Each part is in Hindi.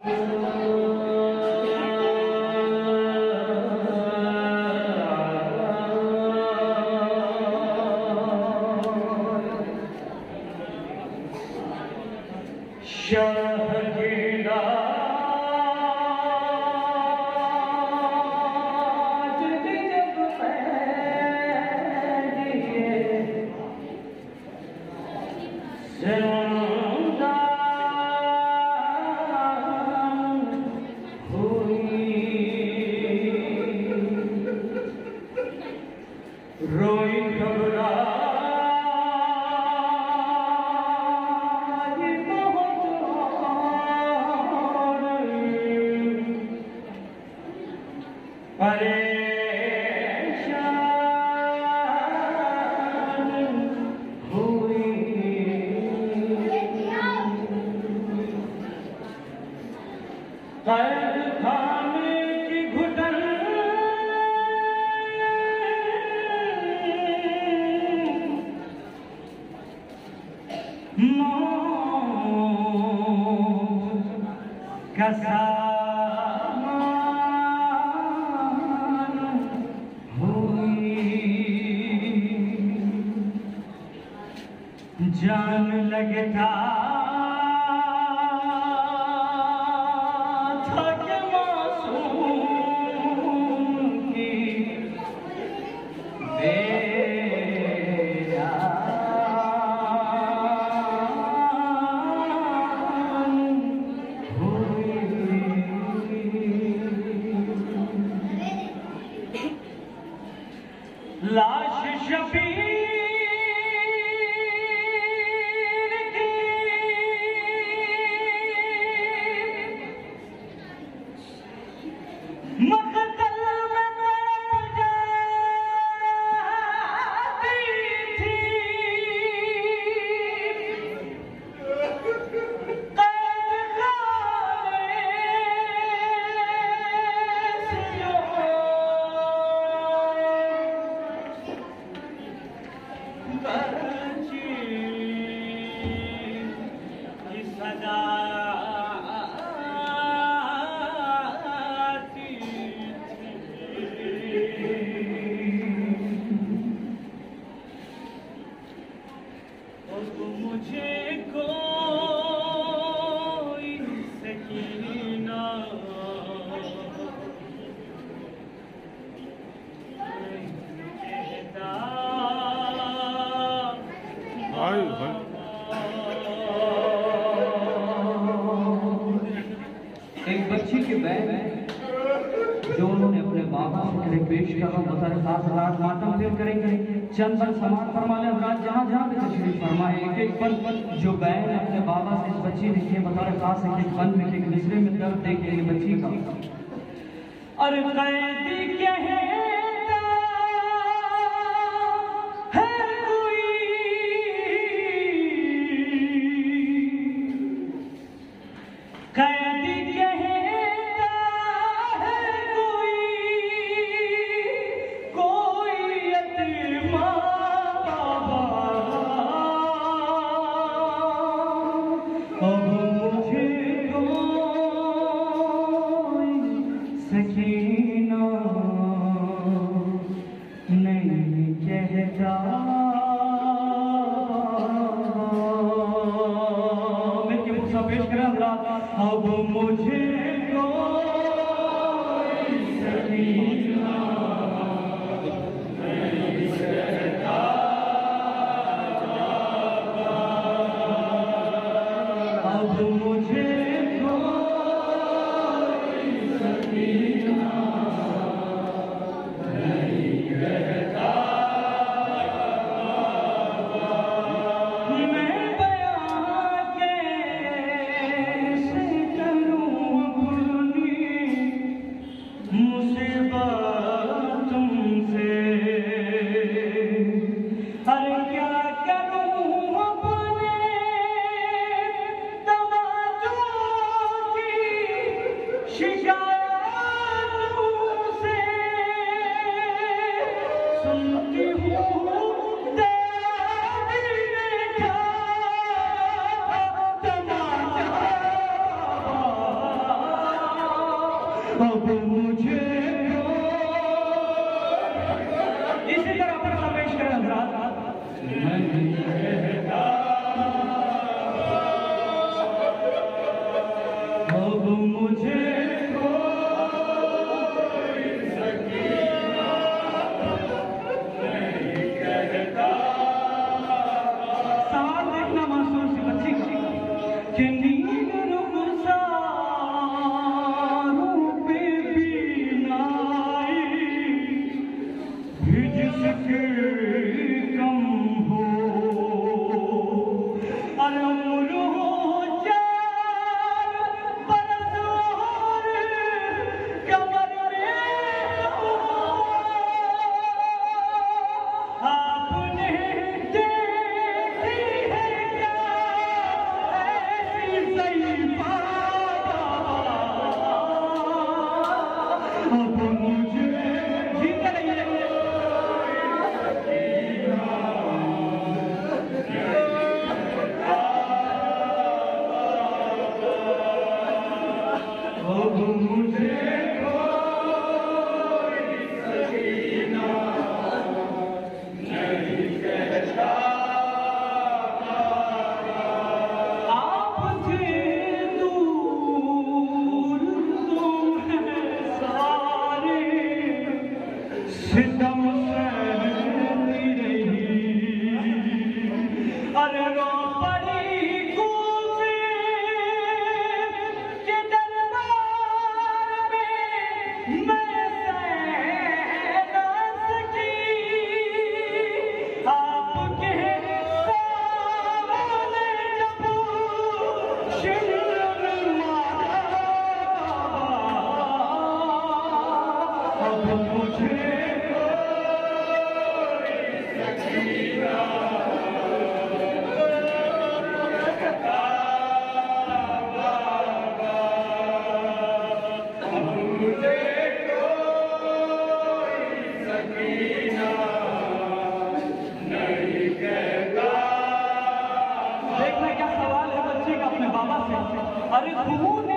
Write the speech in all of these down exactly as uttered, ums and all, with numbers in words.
जान लगता था कि मासूम की बेरा हुई लाश शबीर एक बच्ची के बैग जो उन्होंने अपने बाबा के लिए पेश करा बता खास रात मातम फिर करेंगे चंदन समान फरमाने रात जहाँ जहाँ भी तशरीफ फरमाए एक एक पल जो बैग अपने बाबा से इस बच्ची ने किए बता खास एक एक पल में एक मिसरे में दर्द देखेंगे बच्ची का। अरे कैदी क्या है अब मुझे अब मुझे इसी तरह पर पेश करें हजरात। अब मुझे सवाल देखना मासूम सी बच्ची का कि नींद रुखसारों पे भी नाई भी जिसके कम हो, अरे उम्र हो चार बरस और कमर में हो, आपने देखी है क्या ऐसी सही बात। अब मुझे जीते रहिए। अब मुझे आपसे दूर तुम सारे सितम सहती रही, अरे रो पड़ी कूफे के दरबार में मैं सह ना सकी, आपके सामने जब शिमला मारा, अब मुझे देखना क्या सवाल है बच्चे का अपने बाबा से। अरे खून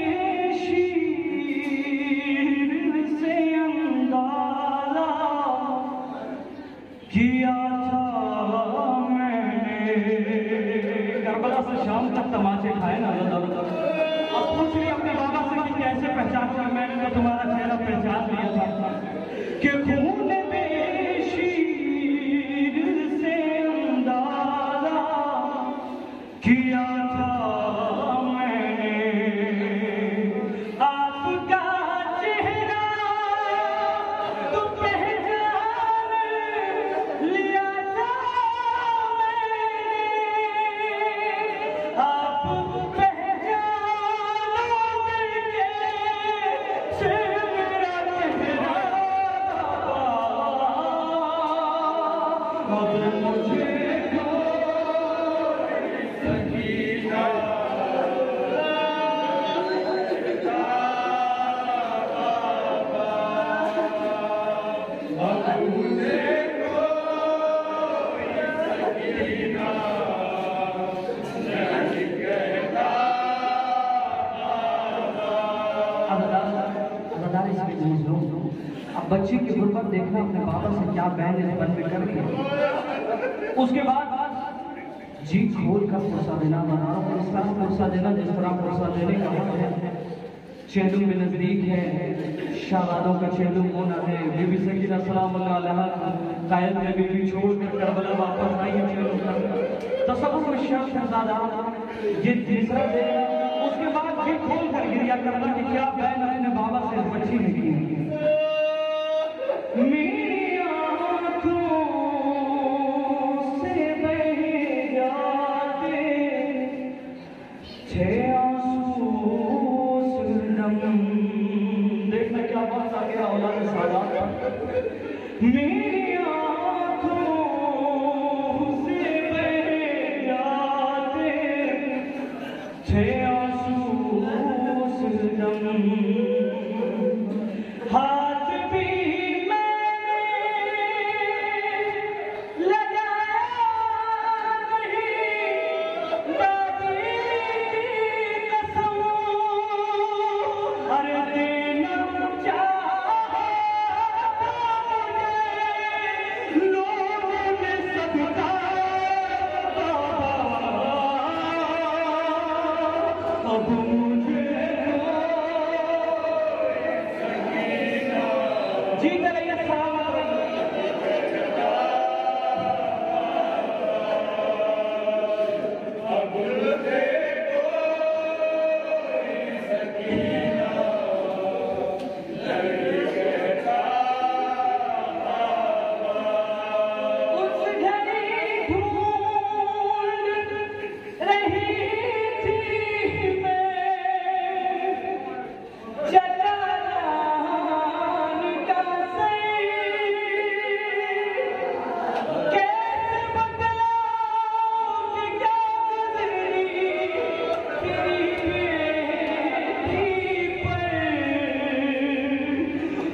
बेशीर से अंदाजा किया था मैंने, करबला से शाम तक तमाचे खाए ना अब पूछ रही अपने बाबा से कि कैसे पहचाना, मैंने तो तुम्हारा चेहरा पहचान लिया था कि खून बेशीर से अंदाजा किया था मैंने, आपका चेहरा तो पहचान लिया था मैंने, आप पहचानोगे कैसे मेरा चेहरा, अब मुझे अब बच्चे की गुर्बत देखना अपने बाबा से क्या बहन इस बन में कर रही है। उसके बाद जी खोल कर पुरसा देना, बनाना इस तरह पुरसा देना जिस तरह पुरसा देने का हक है। चेहलू में नजदीक है, शाहजादों का चेहलू होना है, बीबी सकीना सलाम अलैहा कायल में बीबी छोड़ कर करबला वापस आई है चेहलू का तसव्वुर में शाह शहजादा ये तीसरा दे। उसके बाद जी खोल कर गिरिया करना कि क्या बहन अपने बाबा से बच्ची ने की। मेरी आँखों से बह जाते थे आंसू सुरनम। देखना क्या बात आ गया औलाद सादात। मेरी आँखों से बह जाते थे आंसू सुरनम। हाँ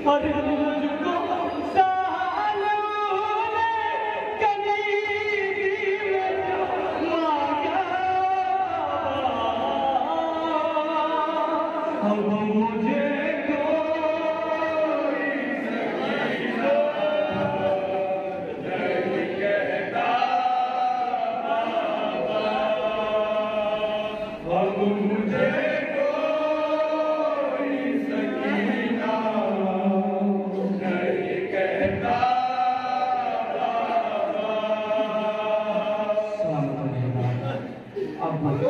और मुझको सालों ने करीबी में मांगा, अब मुझे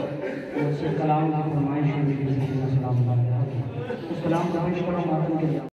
कलाम की फरमाइश है, उस कलाम का पेश करो मातम के